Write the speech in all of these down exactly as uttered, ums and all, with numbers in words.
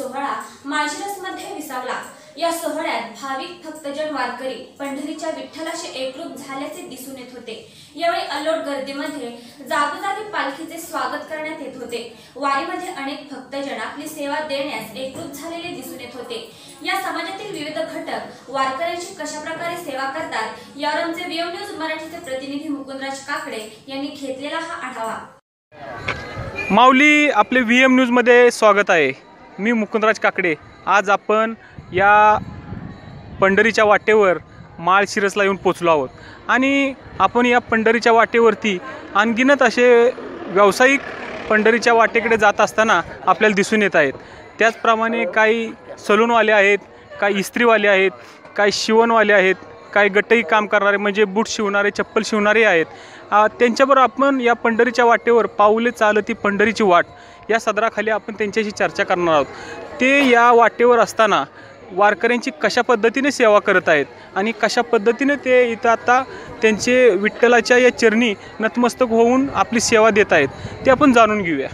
सोहळा माळशिरसमध्ये विसावला। या सोहळ्यात भाविक भक्तजन वारकरी पंढरीच्या विठ्ठलाशी एकरूप झाल्याचे दिसून येत होते। यावेळी अलोट गर्दीमध्ये जागोजागी पालखीचे स्वागत करण्यात येत होते। वारीमध्ये अनेक भक्तजन आपली सेवा देण्यास एकरूप झालेले दिसून येत होते। या समाजातील विविध घटक वारकऱ्यांची कशा प्रकारे सेवा करतात यावर आमचे व्हीएम न्यूज मराठीचे प्रतिनिधी मुकुंदराज काकडे यांनी घेतलेला हा आढावा। माऊली, आपले व्हीएम न्यूज मध्ये स्वागत आहे। मी मुकुंदराज काकडे। आज आपण या पंढरीच्या वाटेवर माळशिरसला येऊन पोचलो आहोत आणि आपण या पंढरीच्या वाटेवरती अनगिनत असे व्यावसायिक पंढरीच्या वाटेकडे जात असताना आपल्याला दिसून येत आहेत। त्याचप्रमाणे काही सलूनवाले आहेत, काही इस्त्रीवाले आहेत, काही शिवणवाले आहेत, काही गटई काम करणारे म्हणजे बूट शिवणारे, चप्पल शिवणारे आहेत। त्यांच्याबरोबर आपण या पंढरीच्या वाटेवर पाऊले चालती पंढरीची वाट या सदराखाली आपण त्यांच्याशी चर्चा करणार आहोत। ते या वाटेवर असताना वारकऱ्यांची कशा पद्धतीने सेवा करत आहेत आणि कशा पद्धतीने ते इथं आता त्यांचे विठ्ठलाच्या या चरणी नतमस्तक होऊन आपली सेवा देत आहेत ते आपण जाणून घेऊया।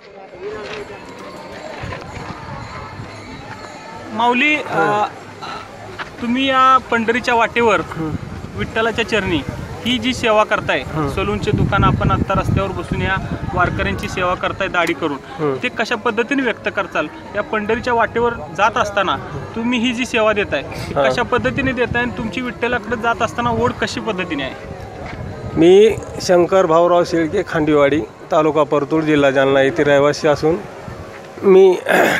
माऊली, तुम्ही या पंढरीच्या वाटेवर विठ्ठलाच्या चरणी ही जी सेवा करताय, सलूनचे दुकान आपण आता रस्त्यावर बसून या वारकऱ्यांची सेवा करताय दाढी करून, ते कशा पद्धतीने व्यक्त करताल? या पंढरीच्या वाटेवर जात असताना तुम्ही ही जी सेवा देताय कशा पद्धतीने देताय आणि तुमची विठ्ठलाकडे जात असताना ओढ कशी पद्धतीने आहे? मी शंकर भाऊराव शेळके, खांडीवाडी, तालुका परतूर, जिल्हा जालना येथे रहिवासी असून मी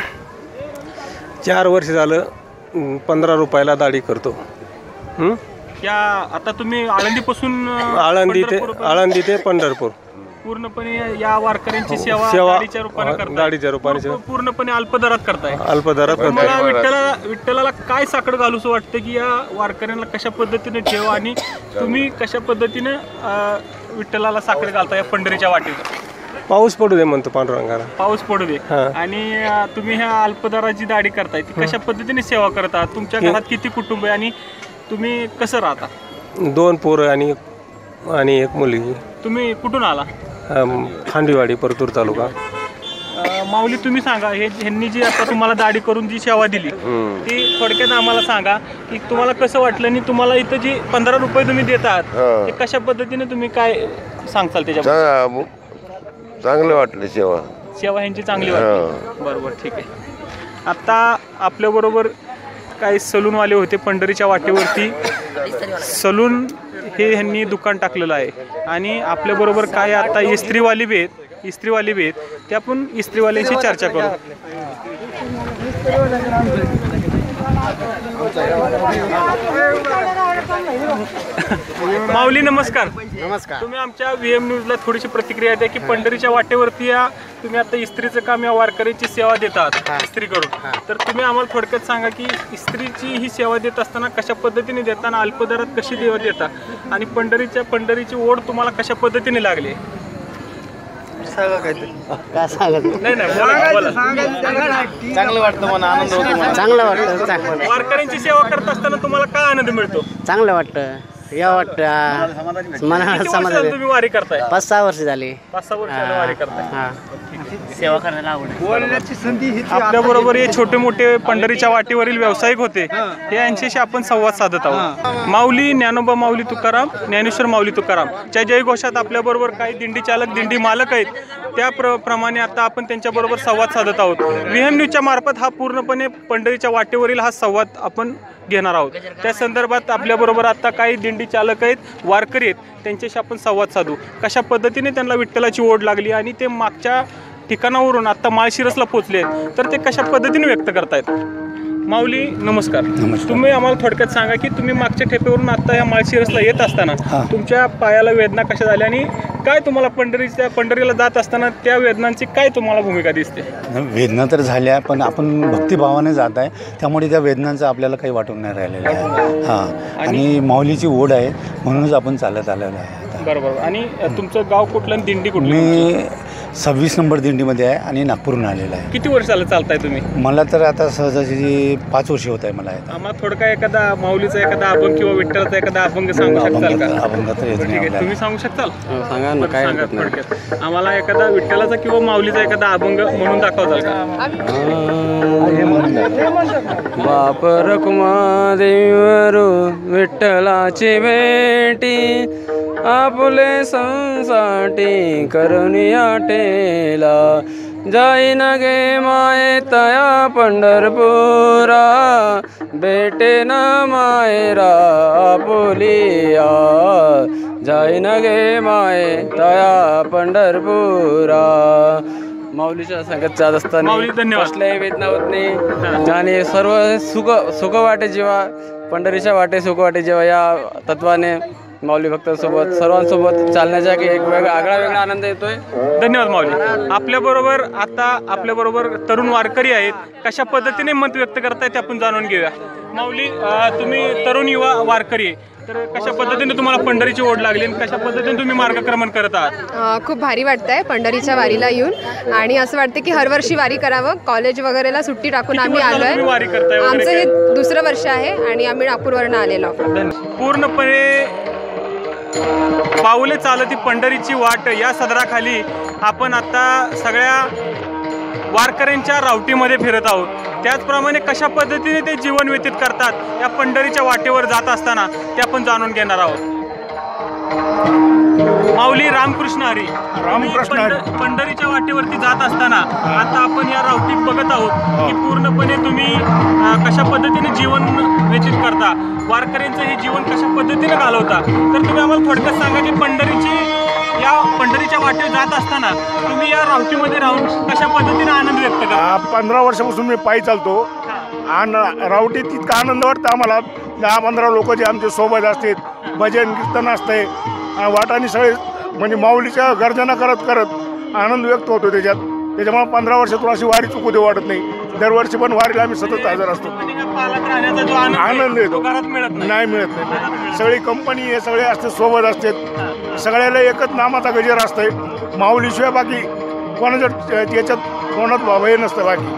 चार वर्ष झालं पंधरा रुपयाला दाढी करतो। या आता तुम्ही आळंदीपासून आळंदी ते आळंदी ते पंढरपूर पूर्णपणे या वारकऱ्यांची सेवा दाढीच्या रूपाने करताय, दाढीच्या रूपाने पूर्णपणे अल्पदरात करताय। अल्पदरात करताय। विठ्ठला विठ्ठलाला काय साकडं घालूस वाटतं की या वारकऱ्यांना कशा पद्धतीने ठेवा आणि तुम्ही कशा पद्धतीने विठ्ठलाला साकडं घालता या पंढरीच्या वाटेवर? पाऊस पडू दे म्हणतो पांडुरंगाला, पाऊस पडू दे। आणि तुम्ही ह्या अल्पदराची दाढी करताय ती कशा पद्धतीने सेवा करतात? तुमच्या घरात किती कुटुंब आहे आणि तुम्ही कसं राहता? दोन पोरं आणि आणि एक मुलगी। तुम्ही कुठून आला? खांडीवाडी, परतूर तालुका। माऊली, तुम्ही सांगा, हे ह्यांनी जी आता तुम्हाला दाढी करून जी सेवा दिली ती थोडक्यात आम्हाला सांगा की तुम्हाला कसं वाटलं आणि तुम्हाला इथं जी पंधरा रुपये तुम्ही देत आहात ते कशा पद्धतीने तुम्ही काय सांगताल त्याच्या? चांगलं वाटलं, सेवा सेवा ह्यांची चांगली वाटली। बरोबर, ठीक आहे। आता आपल्याबरोबर काही सलूनवाले होते पंढरीच्या वाटेवरती। सलून हे ह्यांनी दुकान टाकलेलं आहे आणि आपल्याबरोबर काय आता इस्त्रीवाली बी आहेत इस्त्रीवाली बी आहेत ते आपण इस्त्रीवाल्यांशी चर्चा करू। माऊली, नमस्कार। नमस्कार। तुम्ही आमच्या व्हीएम न्यूजला थोडीशी प्रतिक्रिया द्या की पंढरीच्या वाटेवरती या तुम्ही आता इस्त्रीचं काम या वारकऱ्यांची सेवा देतात इस्त्री करून, तर तुम्ही आम्हाला थोडक्यात सांगा की इस्त्रीची ही सेवा देत असताना कशा पद्धतीने देताना अल्पदरात कशी देवा देता आणि पंढरीच्या पंढरीची ओढ तुम्हाला कशा पद्धतीने लागली? काय सांगत नाही नाही बोला, चांगलं वाटतं, मला आनंद होतो, चांगलं वाटतं। वारकऱ्यांची सेवा करत असताना तुम्हाला काय आनंद मिळतो? चांगलं वाटतं, या वाटतं मनाला समाधान। तुम्ही वारी करताय? पाच सहा वर्ष झाली। पाच सहा वर्ष वारी करताय। सेवा करायला आवडते। आपल्या बरोबर हे छोटे मोठे पंढरीच्या वाटेवरील व्यावसायिक होते, हे यांच्याशी आपण संवाद साधत आहोत। माऊली, ज्ञानोबा माऊली तुकाराम, ज्ञानेश्वर माऊली तुकाराम च्या जयघोषात आपल्या बरोबर काही दिंडी चालक, दिंडी मालक आहेत, त्या प्रमाणे आता आपण त्यांच्या बरोबर संवाद साधत आहोत। व्हीएम न्यूजच्या मार्फत हा पूर्णपणे पंढरीच्या वाटेवरील हा संवाद आपण घेणार आहोत। त्या संदर्भात आपल्याबरोबर आता काही दिंडी चालक आहेत, वारकरी आहेत, त्यांच्याशी आपण संवाद साधू। कशा पद्धतीने त्यांना विठ्ठलाची ओढ लागली आणि ते मागच्या ठिकाणावरून आता माळशिरसला पोहोचले तर ते कशा पद्धतीने व्यक्त करतायत? माऊली, नमस्कार। तुम्ही आम्हाला थोडक्यात सांगा की तुम्ही मागच्या ठेपेवरून आता या माळशिरसला येत असताना तुमच्या पायाला वेदना कशा झाल्या आणि काय तुम्हाला पंढरीच्या पंढरीला जात असताना त्या वेदनांची काय तुम्हाला भूमिका दिसते? वेदना तर झाल्या, पण आपण भक्तिभावाने जात आहे त्यामुळे त्या वेदनांचं आपल्याला काही वाटून नाही राहिलेलं आहे। हां, आणि माऊलीची ओढ आहे म्हणूनच आपण चालत आलेलो आहे। बरोबर। आणि तुमचं गाव कुठलं, दिंडी कुठली? मी सव्वीस नंबर दिंडीमध्ये आहे आणि नागपूरहून आलेला आहे. किती वर्ष झालं चालताय तुम्ही? मला तर आता सहजाची पाच वर्षे होत आहे मला. आम्हाला थोडं काय एखादा माऊलीचा एखादा अभंग किंवा विठ्ठलाचा एखादा अभंग सांगू शकाल का? अभंग तर येत ठीक नाही आहे, आपल्याला. तुम्ही सांगू शकताल? सांगा ना, काय सांगा हरकत नाही. थोडक्यात. आम्हाला एखादा विठ्ठलाचा किंवा माऊलीचा एखादा अभंग म्हणून दाखवताल का? बाप रखुमा देवरू विठ्ठलाची भेटी आपले संसाठी करुनिया टेला जाईन गे माये तया पंढरपुरा बेटे न मायरा आपुलिया जाईन गे माये तया पंढरपुरा. माऊलीच्या संगत जात असताना माऊली, धन्यवाद. कसल्याही वेदनावत आणि सर्व सुख सुख वाटे जेव्हा पंढरीच्या वाटे सुख वाटे जेव्हा या तत्वाने माऊली भक्तांसोबत सर्वांसोबत चालण्याचा एक वेगळा आगळा वेगळा आनंद येतोय. धन्यवाद माऊली. आपल्याबरोबर आता आपल्याबरोबर तरुण वारकरी आहेत. कशा पद्धतीने मत व्यक्त करतायत ते आपण जाणून घेऊया. माऊली, अं, तुम्ही तरुण युवा वारकरी आहे, तर कशा पद्धतीने तुम्हाला पंढरीची ओढ लागली आणि कशा पद्धतीने तुम्ही मार्गक्रमण करत आहात? अ, खूप भारी वाटतंय पंढरीच्या वारीला येऊन आणि असं वाटतं की हर वर्षी वारी करावं. कॉलेज वगैरेला सुट्टी टाकून आम्ही वर्षाला आलोय. तुम्ही वारी करताय वगैरे आमचं काय? हे दुसरं वर्ष आहे आणि आम्ही नागपूरवरनं आलेलो आहोत. धन्यवाद. पूर्णपणे पाऊले चालती पंढरीची वाट या सदराखाली आपण आता सगळ्या वारकऱ्यांच्या रावटीमध्ये फिरत आहोत. त्याचप्रमाणे कशा पद्धतीने ते जीवन व्यतीत करतात या पंढरीच्या वाटेवर जात असताना ते आपण जाणून घेणार आहोत. माऊली, रामकृष्ण हरी. रामकृष्ण हरी. पंढ- पंढरीच्या वाटेवरती जात असताना आता आपण या रावटीत बघत आहोत की पूर्णपणे तुम्ही अं, कशा पद्धतीने जीवन व्यतीत करता, वारकऱ्यांचं हे जीवन कशा पद्धतीने घालवता. तर तुम्ही आम्हाला थोडक्यात सांगा की पंढरीची या पंढरीच्या वाटेवर जात असताना तुम्ही या रावटीमध्ये राहून कशा पद्धतीने आनंद व्यक्त करता? पंधरा वर्षापासून मी पायी चालतो आणि रावटीत तितका आनंद वाटतं आम्हाला. दहा पंधरा लोक जे आमच्या सोबत असतात, भजन कीर्तन असते, वाटाने सगळे म्हणजे माऊलीच्या गर्जना करत करत आनंद व्यक्त होतो त्याच्यात. त्याच्यामुळे पंधरा वर्षातून अशी वारी चुकू दे वाटत नाही. दरवर्षी पण वारीला आम्ही सतत हजर असतो. पालक राहण्याचा जो आनंद आहे, आनंद तो येतो, घरात मिळत नाही. नाही मिळत नाही. सगळी कंपनी हे सगळे असते सोबत असतात, सगळ्याला एकच नामाचा गजर असतंय. माऊलीशिवाय बाकी कोणाच्या त्याच्यात कोणात भाव हे नसतं. बाकी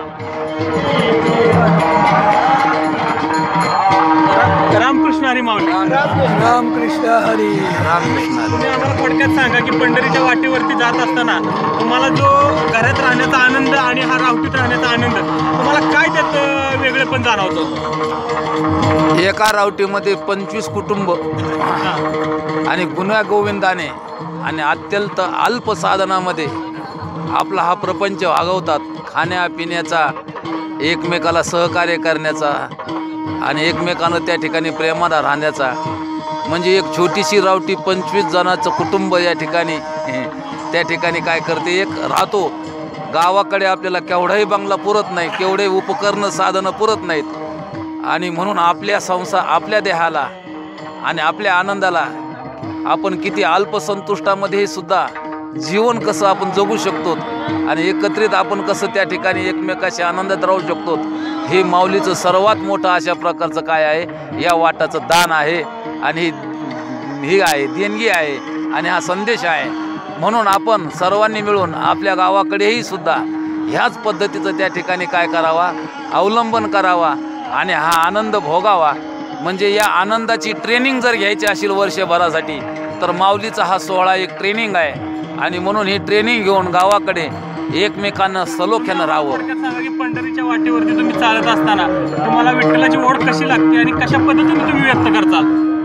रामकृष्ण हरी. माऊली, रामकृष्ण हरी. रामकृष्ण तुम्ही आम्हाला थोडक्यात सांगा की पंढरीच्या वाटेवरती जात असताना तुम्हाला जो घरात राहण्याचा आनंद आणि हा रावटीत राहण्याचा आनंद तुम्हाला काय त्यात अं, वेगळे पण जाणवतो? एका रावटीमध्ये पंचवीस कुटुंब आणि गुन्ह्या गोविंदाने आणि अत्यंत अल्प साधनामध्ये आपला हा प्रपंच वागवतात. खाण्यापिण्याचा, एकमेकाला सहकार्य करण्याचा आणि एकमेकांना त्या ठिकाणी प्रेमाला राहण्याचा, म्हणजे एक छोटीशी रावटी पंचवीस जणांचं कुटुंब या ठिकाणी त्या ठिकाणी काय करते, एक राहतो. गावाकडे आपल्याला केवढाही बंगला पुरत नाही, केवढे उपकरणं साधनं पुरत नाहीत आणि म्हणून आपल्या संसार, आपल्या देहाला आणि आपल्या आनंदाला आपण किती अल्पसंतुष्टामध्ये सुद्धा जीवन कसं आपण जगू शकतो आणि एकत्रित आपण कसं त्या ठिकाणी एकमेकाशी आनंदात राहू शकतो, हे माऊलीचं सर्वात मोठं अशा प्रकारचं काय आहे, या वाटाचं दान आहे आणि ही आहे देणगी आहे आणि हा संदेश आहे. म्हणून आपण सर्वांनी मिळून आपल्या गावाकडेही सुद्धा ह्याच पद्धतीचं त्या ठिकाणी काय करावा, अवलंबन करावा आणि हा आनंद भोगावा. म्हणजे या आनंदाची ट्रेनिंग जर घ्यायची असेल वर्षभरासाठी तर माऊलीचा हा सोहळा एक ट्रेनिंग आहे आणि म्हणून ही ट्रेनिंग घेऊन गावाकडे एकमेकांना सलोख्यानं राहावं. पंढरीच्या वाटेवरती तुम्ही चालत असताना तुम्हाला विठ्ठलाची ओढ कशी लागते आणि कशा पद्धतीने तुम्ही व्यक्त करताल?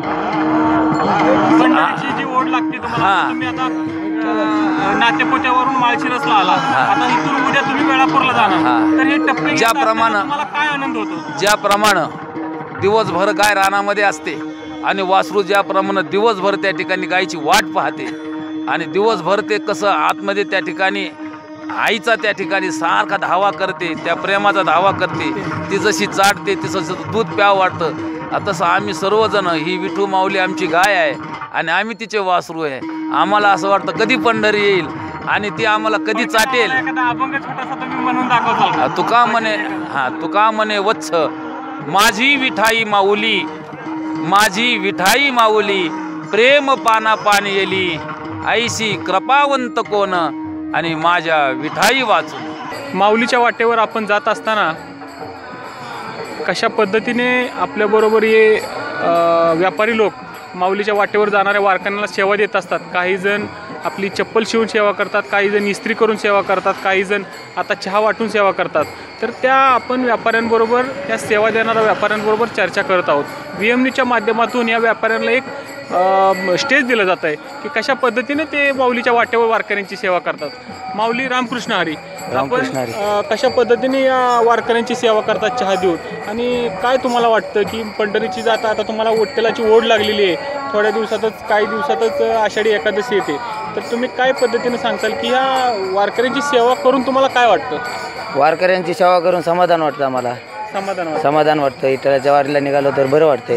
पंढरीची जी ओढ लागते तुम्हाला, तुम्ही आता अं, नातेपोत्यावरून माळशिरसला आला, आता इथून उद्या तुम्ही वेळापूरला जाणार, तर हे टप्पे ज्याप्रमाणे तुम्हाला काय आनंद होतो? ज्याप्रमाणे दिवसभर गाय रानामध्ये असते आणि वासरू ज्याप्रमाणे दिवसभर त्या ठिकाणी गायची वाट पाहते आणि दिवसभर ते कसं आतमध्ये त्या ठिकाणी आईचा त्या ठिकाणी सारखा धावा करते, त्या प्रेमाचा धावा करते, ती जशी चाटते तसं दूध प्यावं वाटतं, तसं आम्ही सर्वजण, ही विठू माऊली आमची गाय आहे आणि आम्ही तिचे वासरू आहे. आम्हाला असं वाटतं कधी पंढरी येईल आणि ती आम्हाला कधी चाटेल. एखादा अभंग छोटासा तुम्ही म्हणून दाखवताल का? तुका म्हणे, हा तुका म्हणे वत्स माझी विठाई माऊली, माझी विठाई माऊली, प्रेम पाना पान येली, ऐशी कृपावंत कोण, आणि माझ्या विठाई वाचून. माऊलीच्या वाटेवर आपण जात असताना कशा पद्धतीने आपल्याबरोबर हे अ, व्यापारी लोक माऊलीच्या वाटेवर जाणाऱ्या वारकऱ्यांना सेवा देत असतात. काही जण आपली चप्पल शिवून सेवा करतात, काही जण इस्त्री करून सेवा करतात, काही जण आता चहा वाटून सेवा करतात. तर त्या आपण व्यापाऱ्यांबरोबर, त्या सेवा देणाऱ्या व्यापाऱ्यांबरोबर चर्चा करत आहोत. व्ही एम न्यूजच्या माध्यमातून या व्यापाऱ्यांना एक स्टेज दिलं जात आहे की कशा पद्धतीने ते माऊलीच्या वाटेवर वारकऱ्यांची सेवा करतात. माऊली रामकृष्ण हरी, आपण अ, कशा पद्धतीने या वारकऱ्यांची सेवा करतात चहा देऊन, आणि काय तुम्हाला वाटतं की पंढरीची जाता आता तुम्हाला विठ्ठलाची ओढ लागलेली आहे, थोड्या दिवसातच काही दिवसातच आषाढी एकादशी येते, तर तुम्ही काय पद्धतीने सांगताल की ह्या वारकऱ्यांची सेवा करून तुम्हाला काय वाटतं? वारकऱ्यांची सेवा करून समाधान वाटतं आम्हाला. समाधान वाटतं. समाधान वाटतं. विठ्ठलाच्या वारीला निघालो तर बरं वाटतंय.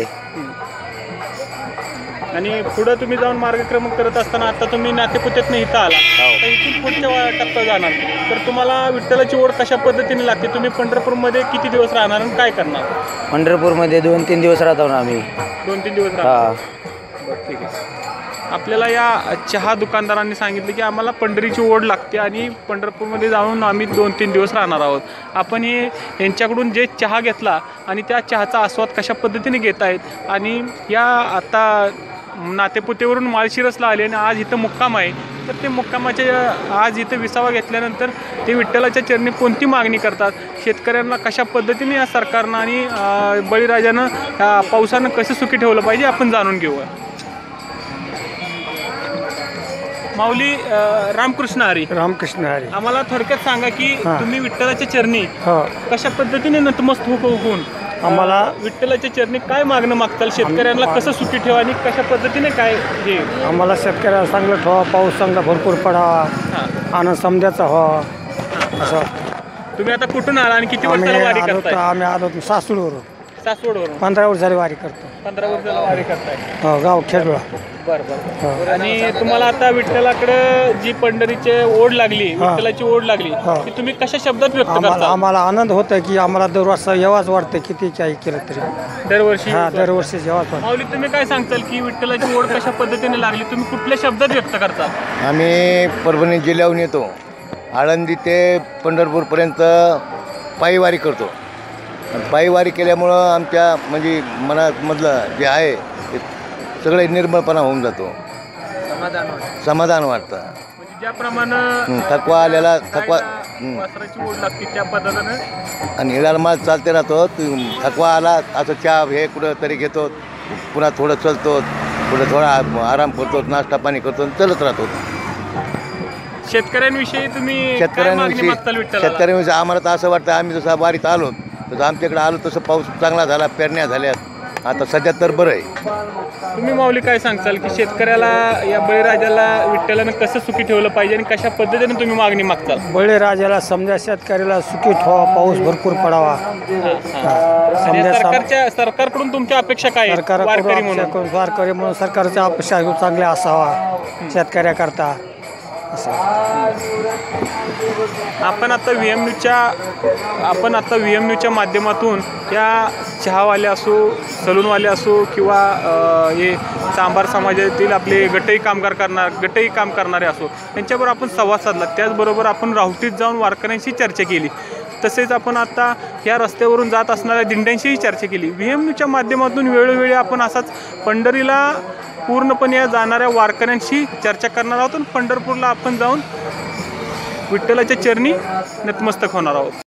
आणि पुढं तुम्ही जाऊन मार्गक्रमण करत असताना आता तुम्ही नातेपुत्यातनं इथं आला, तर इथून पुढच्या टप्प्यात जाणार, तर तुम्हाला विठ्ठलाची ओढ कशा पद्धतीने लागते? तुम्ही पंढरपूरमध्ये किती दिवस राहणार आणि काय करणार? पंढरपूरमध्ये दोन तीन दिवस राहतो ना आम्ही. दोन तीन दिवस हा. राहणार. बरं, ठीक आहे. आपल्याला या चहा दुकानदारांनी सांगितलं की आम्हाला पंढरीची ओढ लागते आणि पंढरपूरमध्ये जाऊन आम्ही दोन तीन दिवस राहणार आहोत. आपण हे यांच्याकडून जे चहा घेतला आणि त्या चहाचा आस्वाद कशा पद्धतीने घेत आहेत, आणि या आता नातेपुतेवरून माळशिरसला आले आणि आज इथं मुक्काम आहे, तर ते मुक्कामाच्या आज इथं विसावा घेतल्यानंतर ते विठ्ठलाच्या चरणी कोणती मागणी करतात, शेतकऱ्यांना कशा पद्धतीने या सरकारनं आणि अं, बळीराजानं या पावसानं कसं सुखी ठेवलं पाहिजे आपण जाणून घेऊया. माऊली अं, रामकृष्ण हरी. रामकृष्ण हरी. आम्हाला थोडक्यात सांगा की हां. तुम्ही विठ्ठलाच्या चरणी हो, कशा पद्धतीने नतमस्तक होऊन आम्हाला विठ्ठलाच्या चरणी काय मागणं मागताल, शेतकऱ्यांना कसं सुखी ठेवा आणि कशा पद्धतीने काय हे? आम्हाला शेतकऱ्याला चांगलं ठेवा, पाऊस चांगला भरपूर पडावा, हां. आनंद समजायचा व्हावा असं. तुम्ही आता कुठून आला आणि किती आम्ही वर्षाला वारी आलो करताय? आम्ही आलो सासूडवरून. सासवडवरून पंधरा वर्ष झाली वारी करतो. पंधरा वर्षाला वारी करताय. हो, गाव खेडला. बरं बरं. आणि तुम्हाला आता विठ्ठलाकडे जी पंढरीची ओढ लागली, विठ्ठलाची ओढ लागली, हां. ती तुम्ही कशा शब्दात व्यक्त आम्हाला करता? आम्हाला आनंद होतं की आम्हाला दरवर्षी येवाच वाटतं, किती काही केलं तरी. दरवर्षी हा, दरवर्षी येवाच वाटतं. माऊली, तुम्ही काय सांगताल की विठ्ठलाची ओढ कशा पद्धतीने लागली, तुम्ही कुठल्या शब्दात व्यक्त करता? आम्ही परभणी जिल्ह्याहून येतो, आळंदी ते पंढरपूरपर्यंत पायी वारी करतो. पायी वारी केल्यामुळं आमच्या म्हणजे मनामधलं जे आहे ते सगळे निर्मळपणा होऊन जातो, समाधान वाटतं. म्हणजे ज्याप्रमाणे हं, थकवा आलेला थकवा हं. वासराची ओढ लागते त्या पद्धतीने आणि हिलाल माल चालते राहतो. त- थकवा आला असं चहा हे कुठं तरी घेतो, पुन्हा थोडं चलतो, पुढं थोडा आराम करतो, नाश्ता पाणी करतो, चलत राहतो. शेतकऱ्यांविषयी तुम्ही काय मागणी शेतकऱ्यांविषयी मागताल विठ्ठलाला? शेतकऱ्यांविषयी आम्हाला तर असं वाटतं, आम्ही जसं वारीत आलो तसं आमच्याकडे आलो तसं पाऊस चांगला झाला, पेरण्या झाल्यात, आता सध्या तर बरं आहे. तुम्ही माऊली काय सांगताल की शेतकऱ्याला या बळीराजाला विठ्ठलानं कसं सुखी ठेवलं पाहिजे आणि कशा पद्धतीने तुम्ही मागणी मागताल? बळीराजाला समजा शेतकऱ्याला सुखी ठेवा, पाऊस भरपूर पडावा. आणि समजा सरकारच्या सरकारकडून तुमच्या अपेक्षा काय आहेत? वारकरी म्हणून सरकार वारकरी म्हणून सरकारच्या अपेक्षा चांगल्या असावा शेतकऱ्याकरता असं. आपण आता व्ही एम न्यूजच्या आपण आता व्ही एम न्यूजच्या माध्यमातून या चहावाले असो, सलूनवाले असो किंवा अ, हे चांभार समाजातील आपले गटई कामगार करणार गटई काम करणारे असो, त्यांच्याबरोबर आपण संवाद साधला. त्याचबरोबर आपण राहुटीत जाऊन वारकऱ्यांशी चर्चा केली. तसेच आपण आता या रस्त्यावरून जात असणाऱ्या दिंड्यांशीही चर्चा केली. व्ही एम न्यूजच्या माध्यमातून वेळोवेळी आपण असाच पंढरीला पूर्णपणे या जाणाऱ्या वारकऱ्यांशी चर्चा करणार आहोत आणि पंढरपूरला आपण जाऊन विठ्ठलाच्या चरणी नतमस्तक होणार आहोत.